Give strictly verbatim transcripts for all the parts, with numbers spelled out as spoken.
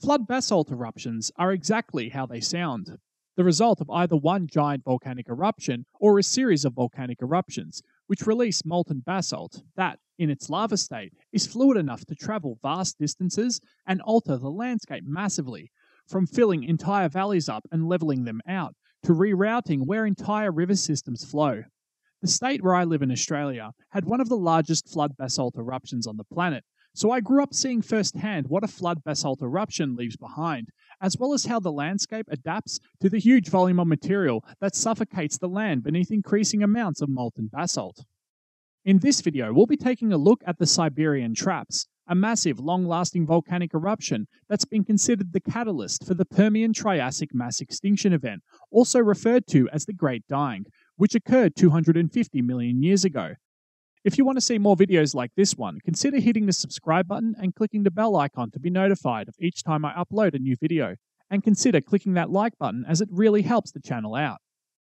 Flood basalt eruptions are exactly how they sound, the result of either one giant volcanic eruption or a series of volcanic eruptions, which release molten basalt that, in its lava state, is fluid enough to travel vast distances and alter the landscape massively, from filling entire valleys up and levelling them out, to rerouting where entire river systems flow. The state where I live in Australia had one of the largest flood basalt eruptions on the planet, so I grew up seeing firsthand what a flood basalt eruption leaves behind, as well as how the landscape adapts to the huge volume of material that suffocates the land beneath increasing amounts of molten basalt. In this video, we'll be taking a look at the Siberian Traps, a massive, long-lasting volcanic eruption that's been considered the catalyst for the Permian-Triassic Mass Extinction Event, also referred to as the Great Dying, which occurred two hundred fifty million years ago. If you want to see more videos like this one, consider hitting the subscribe button and clicking the bell icon to be notified of each time I upload a new video, and consider clicking that like button as it really helps the channel out.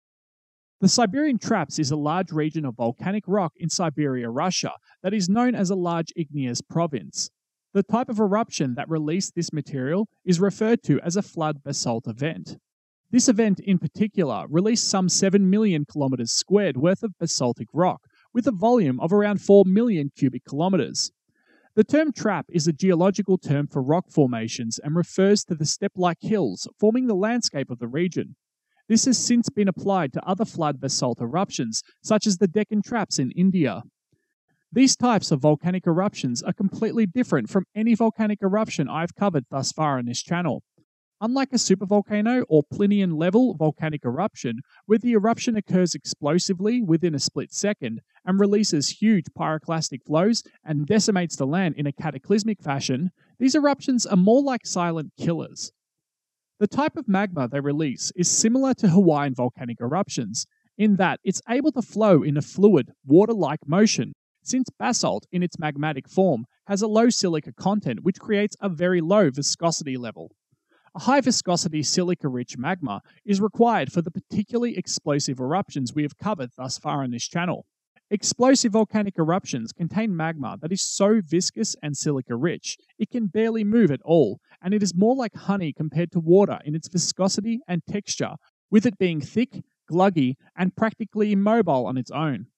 The Siberian Traps is a large region of volcanic rock in Siberia, Russia, that is known as a large igneous province. The type of eruption that released this material is referred to as a flood basalt event. This event in particular released some seven million kilometers squared worth of basaltic rock, with a volume of around four million cubic kilometers. The term trap is a geological term for rock formations and refers to the step-like hills forming the landscape of the region. This has since been applied to other flood basalt eruptions, such as the Deccan Traps in India. These types of volcanic eruptions are completely different from any volcanic eruption I've covered thus far on this channel. Unlike a supervolcano or Plinian-level volcanic eruption, where the eruption occurs explosively within a split second and releases huge pyroclastic flows and decimates the land in a cataclysmic fashion, these eruptions are more like silent killers. The type of magma they release is similar to Hawaiian volcanic eruptions, in that it's able to flow in a fluid, water-like motion, since basalt in its magmatic form has a low silica content which creates a very low viscosity level. A high viscosity silica-rich magma is required for the particularly explosive eruptions we have covered thus far on this channel. Explosive volcanic eruptions contain magma that is so viscous and silica-rich, it can barely move at all, and it is more like honey compared to water in its viscosity and texture, with it being thick, gluggy, and practically immobile on its own.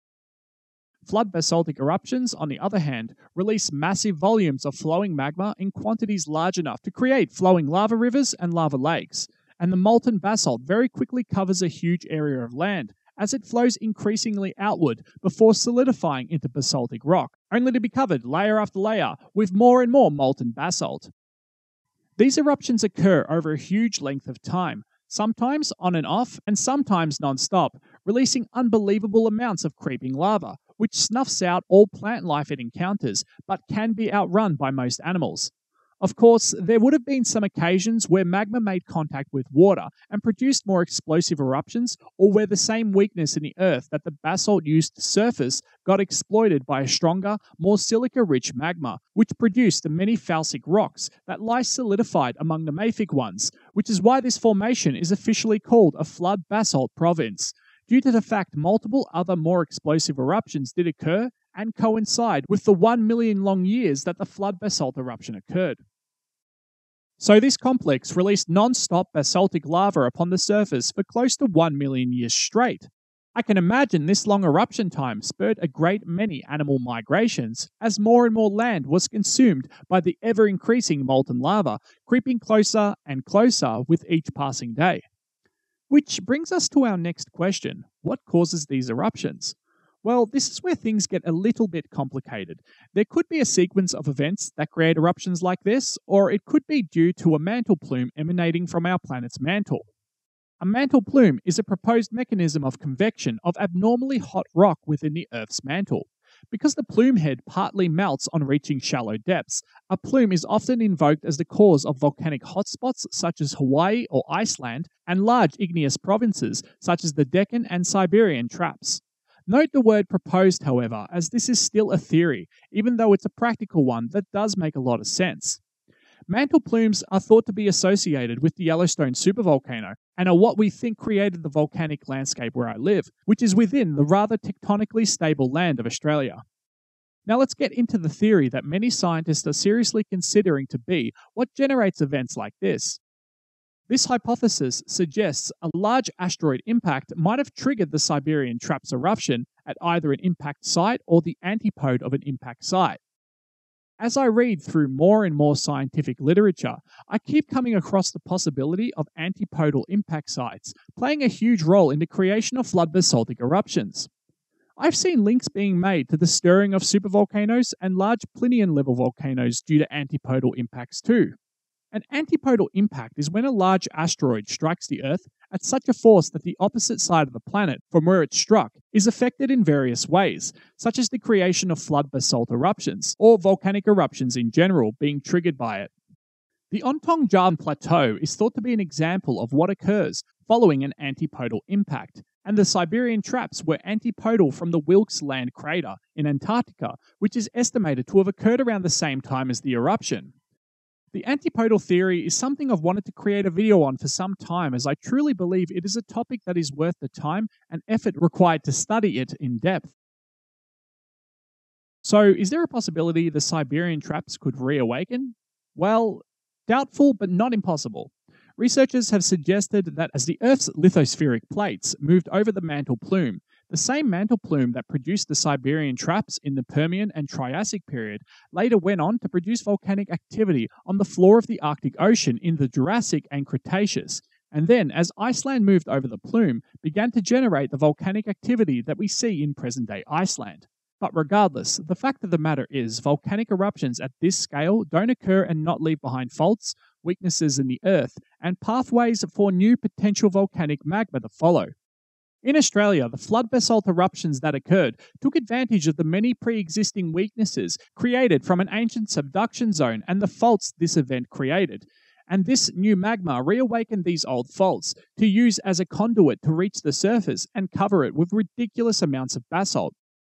Flood basaltic eruptions, on the other hand, release massive volumes of flowing magma in quantities large enough to create flowing lava rivers and lava lakes, and the molten basalt very quickly covers a huge area of land, as it flows increasingly outward before solidifying into basaltic rock, only to be covered layer after layer with more and more molten basalt. These eruptions occur over a huge length of time, sometimes on and off, and sometimes non-stop, releasing unbelievable amounts of creeping lava, which snuffs out all plant life it encounters, but can be outrun by most animals. Of course, there would have been some occasions where magma made contact with water and produced more explosive eruptions, or where the same weakness in the earth that the basalt used to surface got exploited by a stronger, more silica-rich magma, which produced the many felsic rocks that lie solidified among the mafic ones, which is why this formation is officially called a flood basalt province, due to the fact multiple other more explosive eruptions did occur and coincide with the one million long years that the flood basalt eruption occurred. So this complex released non-stop basaltic lava upon the surface for close to one million years straight. I can imagine this long eruption time spurred a great many animal migrations, as more and more land was consumed by the ever-increasing molten lava, creeping closer and closer with each passing day. Which brings us to our next question: what causes these eruptions? Well, this is where things get a little bit complicated. There could be a sequence of events that create eruptions like this, or it could be due to a mantle plume emanating from our planet's mantle. A mantle plume is a proposed mechanism of convection of abnormally hot rock within the Earth's mantle. Because the plume head partly melts on reaching shallow depths, a plume is often invoked as the cause of volcanic hotspots such as Hawaii or Iceland, and large igneous provinces such as the Deccan and Siberian Traps. Note the word proposed, however, as this is still a theory, even though it's a practical one that does make a lot of sense. Mantle plumes are thought to be associated with the Yellowstone supervolcano and are what we think created the volcanic landscape where I live, which is within the rather tectonically stable land of Australia. Now let's get into the theory that many scientists are seriously considering to be what generates events like this. This hypothesis suggests a large asteroid impact might have triggered the Siberian Traps eruption at either an impact site or the antipode of an impact site. As I read through more and more scientific literature, I keep coming across the possibility of antipodal impact sites playing a huge role in the creation of flood basaltic eruptions. I've seen links being made to the stirring of supervolcanoes and large Plinian-level volcanoes due to antipodal impacts too. An antipodal impact is when a large asteroid strikes the Earth at such a force that the opposite side of the planet from where it struck is affected in various ways, such as the creation of flood basalt eruptions, or volcanic eruptions in general being triggered by it. The Ontongjan Plateau is thought to be an example of what occurs following an antipodal impact, and the Siberian Traps were antipodal from the Wilkes Land crater in Antarctica, which is estimated to have occurred around the same time as the eruption. The antipodal theory is something I've wanted to create a video on for some time, as I truly believe it is a topic that is worth the time and effort required to study it in depth. So, is there a possibility the Siberian Traps could reawaken? Well, doubtful but not impossible. Researchers have suggested that as the Earth's lithospheric plates moved over the mantle plume, the same mantle plume that produced the Siberian Traps in the Permian and Triassic period later went on to produce volcanic activity on the floor of the Arctic Ocean in the Jurassic and Cretaceous, and then, as Iceland moved over the plume, began to generate the volcanic activity that we see in present-day Iceland. But regardless, the fact of the matter is volcanic eruptions at this scale don't occur and not leave behind faults, weaknesses in the Earth, and pathways for new potential volcanic magma to follow. In Australia, the flood basalt eruptions that occurred took advantage of the many pre-existing weaknesses created from an ancient subduction zone and the faults this event created. And this new magma reawakened these old faults to use as a conduit to reach the surface and cover it with ridiculous amounts of basalt.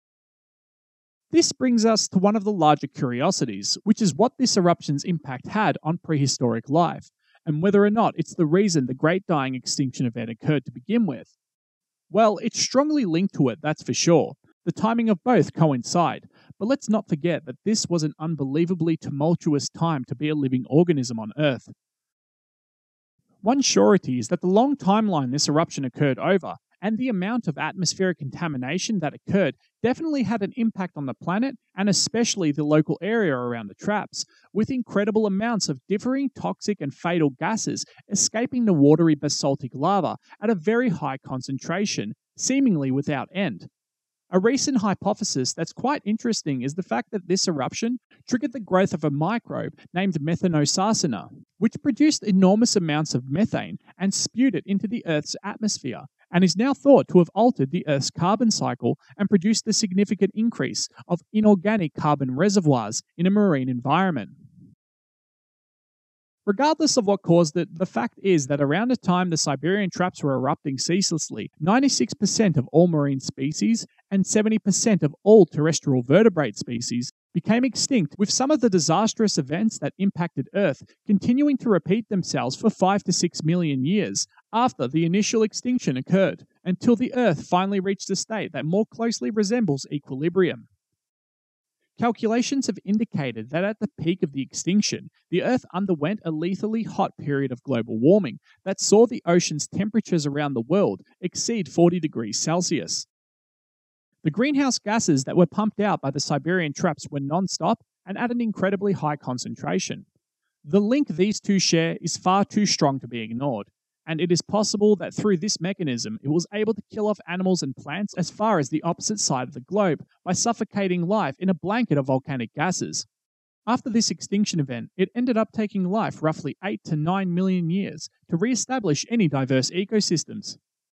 This brings us to one of the larger curiosities, which is what this eruption's impact had on prehistoric life, and whether or not it's the reason the Great Dying Extinction Event occurred to begin with. Well, it's strongly linked to it, that's for sure. The timing of both coincide, but let's not forget that this was an unbelievably tumultuous time to be a living organism on Earth. One surety is that the long timeline this eruption occurred over, and the amount of atmospheric contamination that occurred definitely had an impact on the planet, and especially the local area around the traps, with incredible amounts of differing toxic and fatal gases escaping the watery basaltic lava at a very high concentration, seemingly without end. A recent hypothesis that's quite interesting is the fact that this eruption triggered the growth of a microbe named methanosarcina, which produced enormous amounts of methane and spewed it into the Earth's atmosphere, and is now thought to have altered the Earth's carbon cycle and produced a significant increase of inorganic carbon reservoirs in a marine environment. Regardless of what caused it, the fact is that around the time the Siberian Traps were erupting ceaselessly, ninety-six percent of all marine species and seventy percent of all terrestrial vertebrate species became extinct, with some of the disastrous events that impacted Earth continuing to repeat themselves for five to six million years after the initial extinction occurred, until the Earth finally reached a state that more closely resembles equilibrium. Calculations have indicated that at the peak of the extinction, the Earth underwent a lethally hot period of global warming that saw the ocean's temperatures around the world exceed forty degrees Celsius. The greenhouse gases that were pumped out by the Siberian Traps were non-stop and at an incredibly high concentration. The link these two share is far too strong to be ignored, and it is possible that through this mechanism it was able to kill off animals and plants as far as the opposite side of the globe by suffocating life in a blanket of volcanic gases. After this extinction event, it ended up taking life roughly eight to nine million years to re-establish any diverse ecosystems.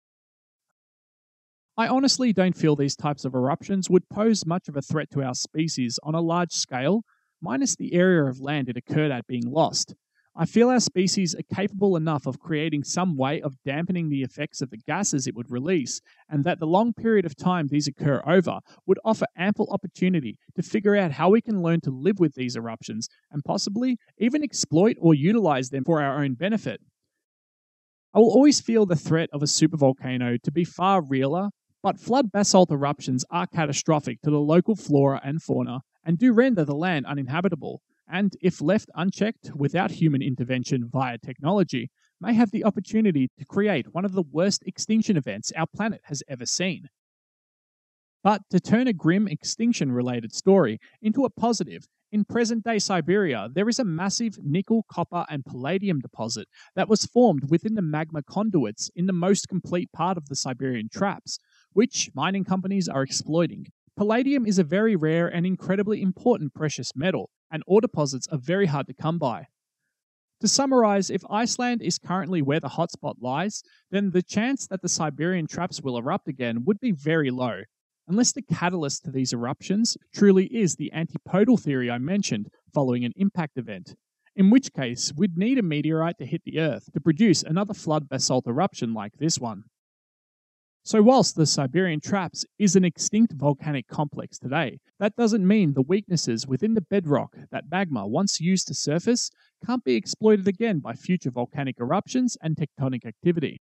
I honestly don't feel these types of eruptions would pose much of a threat to our species on a large scale, minus the area of land it occurred at being lost. I feel our species are capable enough of creating some way of dampening the effects of the gases it would release, and that the long period of time these occur over would offer ample opportunity to figure out how we can learn to live with these eruptions and possibly even exploit or utilize them for our own benefit. I will always feel the threat of a supervolcano to be far realer, But flood basalt eruptions are catastrophic to the local flora and fauna and do render the land uninhabitable, and if left unchecked without human intervention via technology, may have the opportunity to create one of the worst extinction events our planet has ever seen. But to turn a grim extinction-related story into a positive, in present-day Siberia, there is a massive nickel, copper, and palladium deposit that was formed within the magma conduits in the most complete part of the Siberian Traps, which mining companies are exploiting. Palladium is a very rare and incredibly important precious metal, and ore deposits are very hard to come by. To summarize, if Iceland is currently where the hotspot lies, then the chance that the Siberian Traps will erupt again would be very low, unless the catalyst to these eruptions truly is the antipodal theory I mentioned following an impact event, in which case we'd need a meteorite to hit the Earth to produce another flood basalt eruption like this one. So whilst the Siberian Traps is an extinct volcanic complex today, that doesn't mean the weaknesses within the bedrock that magma once used to surface can't be exploited again by future volcanic eruptions and tectonic activity.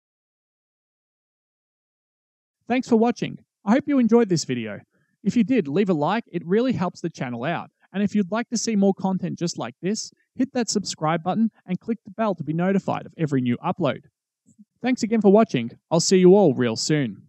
Thanks for watching. I hope you enjoyed this video. If you did, leave a like, it really helps the channel out. And if you'd like to see more content just like this, hit that subscribe button and click the bell to be notified of every new upload. Thanks again for watching. I'll see you all real soon.